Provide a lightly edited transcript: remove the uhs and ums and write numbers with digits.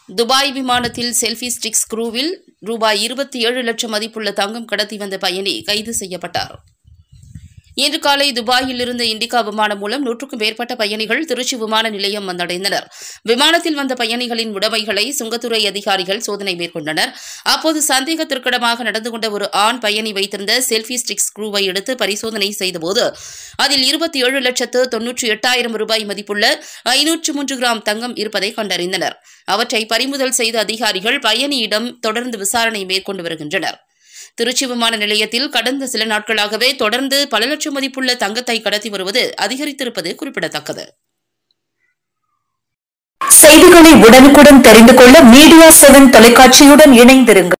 Dubai விமானத்தில் selfie stick ஸ்க்ரூவில் ரூபாய் 27 லட்சம் மதிப்புள்ள தங்கம் கடத்தி வந்த பயணி கைது செய்யப்பட்டார். இன்று காலை துபாயில் இருந்து இண்டிகா விமானம் மூலம் 100க்கும் மேற்பட்ட பயணிகள் திருச்சி விமான நிலையம் வந்தடைந்தனர். விமானத்தில் வந்த பயணிகளின் உடைமைகளை சுங்கத்துறை அதிகாரிகள் சோதனை மேற்கொண்டனர். அப்போது சந்தேகத்திற்கிடமாக நடந்து கொண்ட ஒரு ஆண் பயணி வைத்திருந்த செல்ஃபி ஸ்டிக் ஸ்க்ரூவை எடுத்து பரிசோதனை செய்தபோது அதில் 27,98,000 ரூபாய் மதிப்புள்ள 503 கிராம் தங்கம் இருப்பதை கண்டறிந்தனர். அவற்றை பறிமுதல் செய்த அதிகாரிகள் பயணியிடம் தொடர்ந்து விசாரணை மேற்கொண்டு வருகின்றனர். திருச்சி விமான நிலையத்தில் கடந்த சில நாட்களாகவே தொடர்ந்து பல லட்சம் மதிப்புள்ள தங்கத்தை கடத்தி வருவது அதிகரித்திருப்பது குறிப்பிடத்தக்கது. செய்திகளை உடனுக்குடன் தெரிந்து கொள்ள மீடியா 7 தொலைக்காட்சியுடன் இணைந்திருங்கள்.